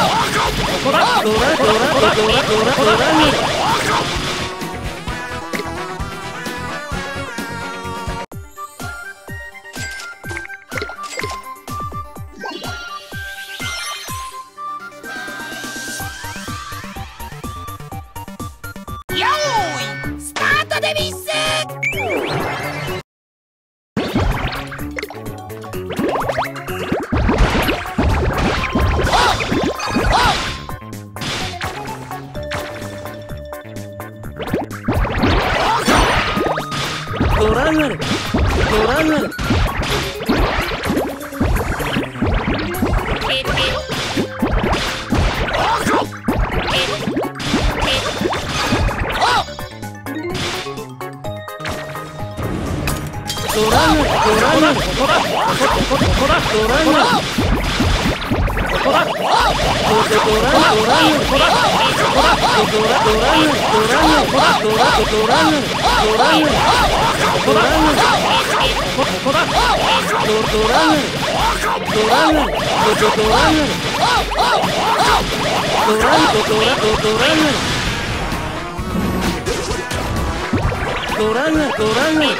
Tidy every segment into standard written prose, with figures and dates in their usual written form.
こらドラドラドラドラドラによーいスタートでビッス。 ドラグルドラグルドラムドラムこらこらドラムこらドラムドラムこらこらドラムドラムこらドラドラムドラムドラムこらドラムドラムドラムドラムドラムドラムドラム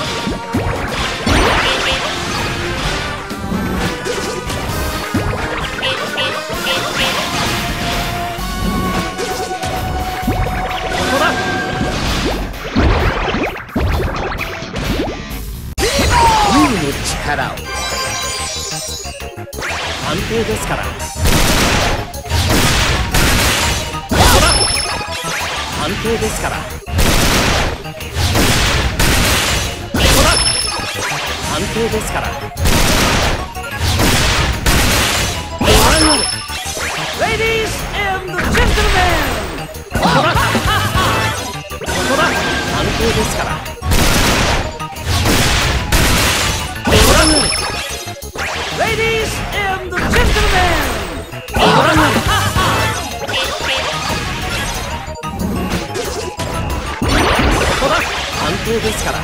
力を安定ですから安定ですから安定ですからLadies and gentlemen 安定ですからLadies and gentlemen! 安定ですから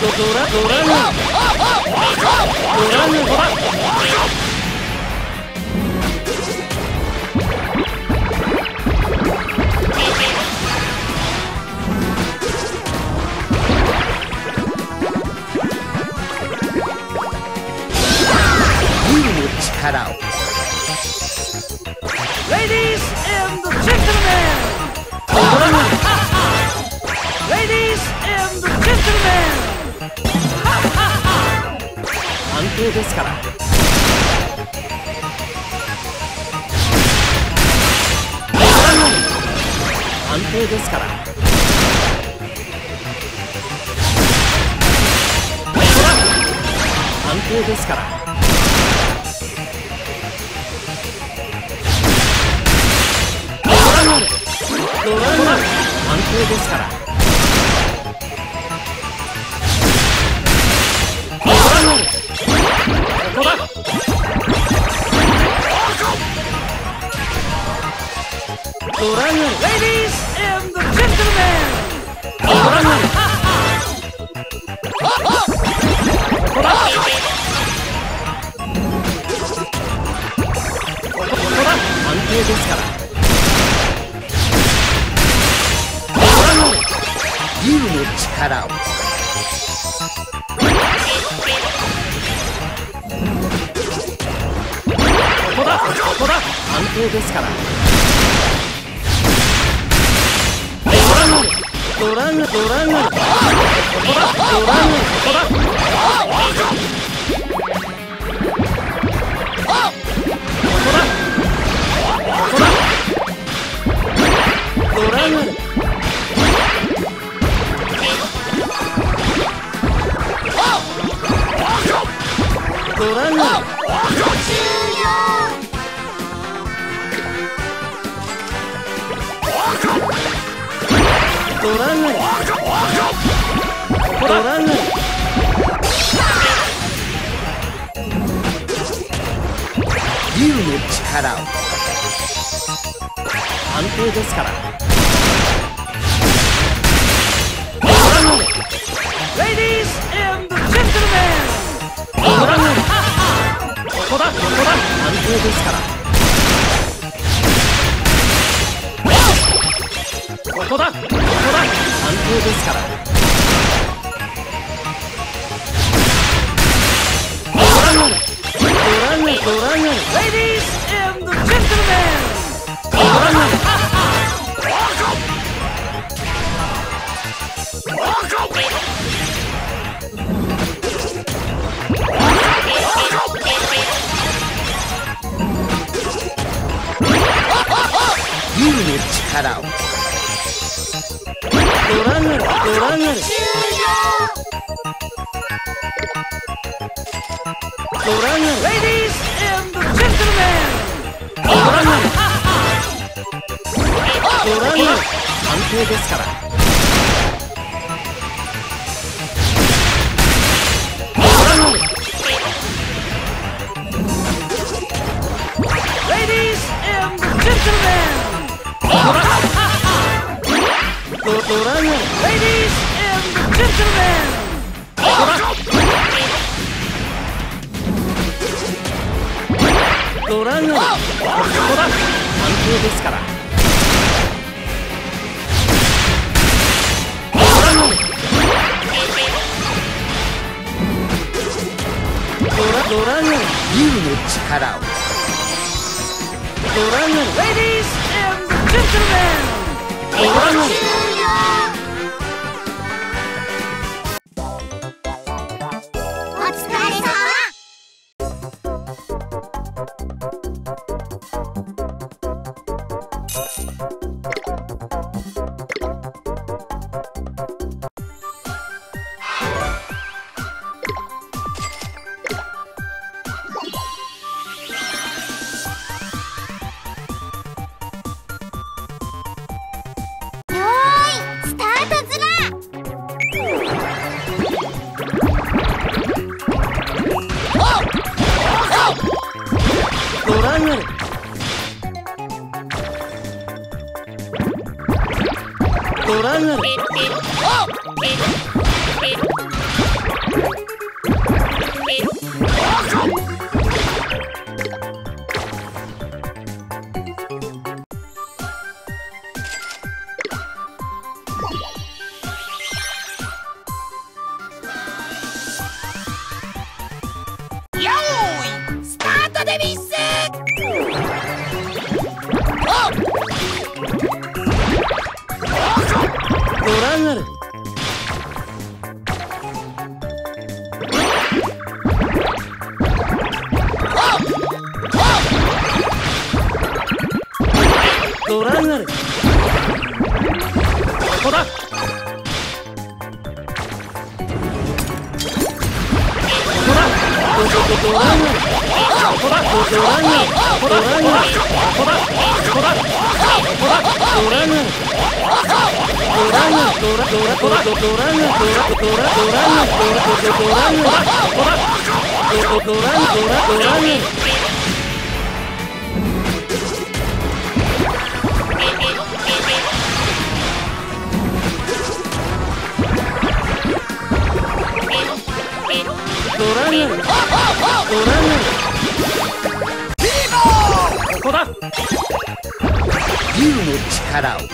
力を Ladies and gentlemen! Ladies and gentlemen! 安定ですから。安定ですから。安定ですから。ドラム安定ですから。ここだ。ドラム Ladies and gentlemen! ドラムここだ。安定ですから。 竜の力をここだ。安定ですから。ドラムここだ。ドラムここだ。ドラムドラムらない。ドラグ竜の力を。 安定ですから。Ladies and gentlemen、ドラグここだ、ここだ。安定ですから。ここだ、ここだ。安定ですから。ドラグドラグドラグ Ladies and gentlemen、ドラグ竜の力を。 ドラグドラグドラグ Ladies and gentlemen、ドラグドラグ安定ですから。ドラグ Ladies and gentlemen、ドラグドラグ Ladies and gentlemen、ドラグドラグここだ。安定ですから。ドラグドラグ竜の力を。 ドラグ Ladies and gentlemen、ドラグお疲れ様。 ドラグドラグよーいスタートでビス。 ドラグドラグここだ。ドラグここだ。ドラグここだ。ここだ。ここだ。ここだ。ドラグドラグドラドラドラドラグドラドラドラグドラドラグここだ。ドラグドラドラグドラグドラグここだ。 竜の力を。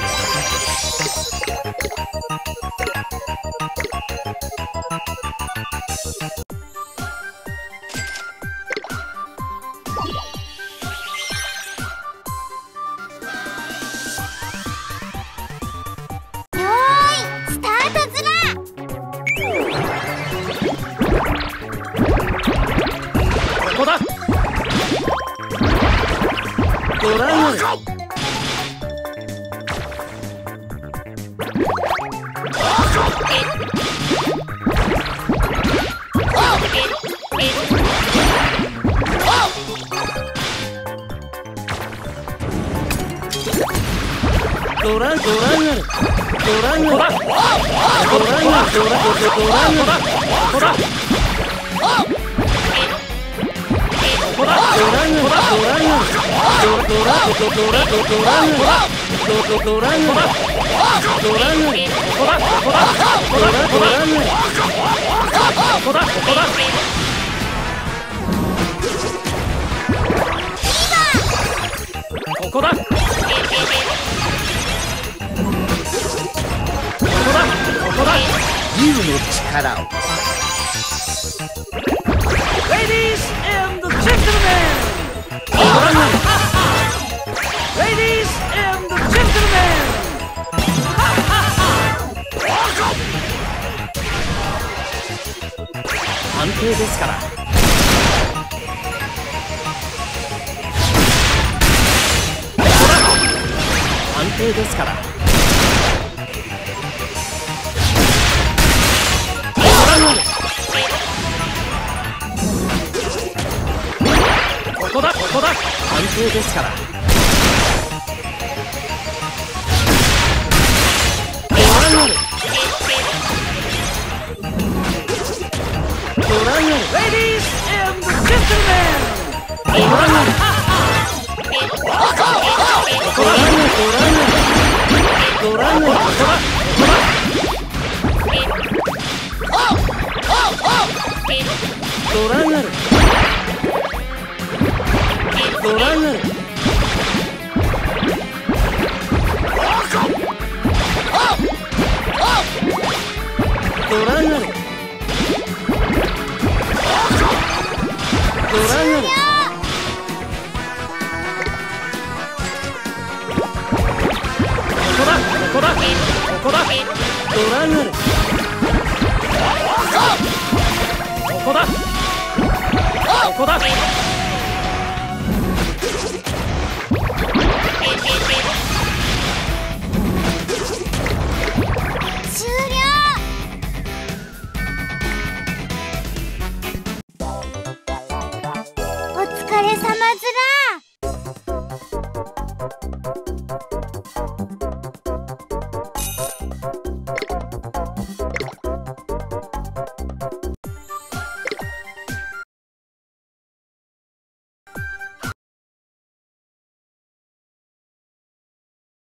よーいスタートズラ。 ここだ。ドラグドラヌルドラヌルドラヌルドラヌルドラドラドラドラヌルドラヌルドラドラドラヌルドラヌルドラヌルドラドラヌルドラここだここだ竜の力を Ladies and gentlemen! Ladies and gentlemen! 安定ですから安定ですからここだここだ安定ですからドラヌル Ladies and gentlemen! ドラヌルドラヌルドラヌルドラヌルドラヌルドラヌルドラヌルドラヌルここだここだドラヌルここだここだ